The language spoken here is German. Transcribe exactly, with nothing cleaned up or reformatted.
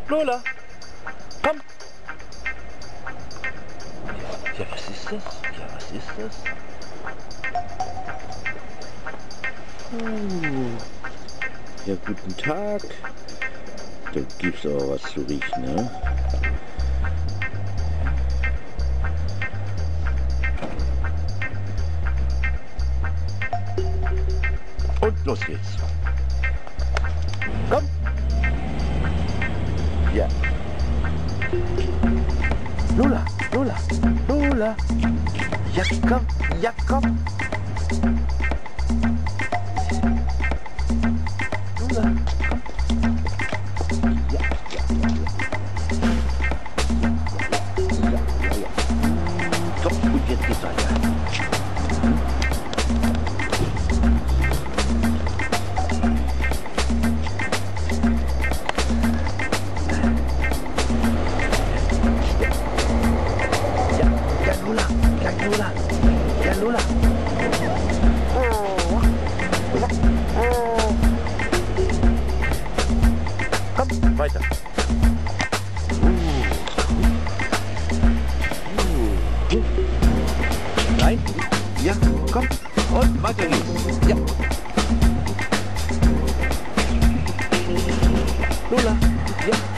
Lola, komm. Ja, was ist das? Ja, was ist das? Uh. Ja, guten Tag. Da gibt's aber was zu riechen, ne? Und los geht's. Komm. Ja. Lola, Lola, Lola. Ja, komm, ja, komm. Lola, komm. Ja, ja, ja, ja. Ja, ja, ja. So, und jetzt geht's weiter. Lola, ja Lola, ja Lola. Oh. Oh. Komm, weiter. Uh. Uh. Nein, ja, komm. Und weiter geht's. Ja. Lola, ja.